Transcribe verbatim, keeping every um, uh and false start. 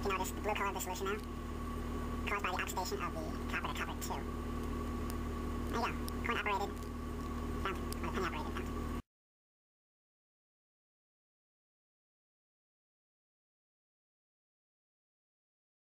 you can notice the blue color of the solution now, caused by the oxidation of the copper to copper two. There you go. Coin operated fountain, or penny operated fountain.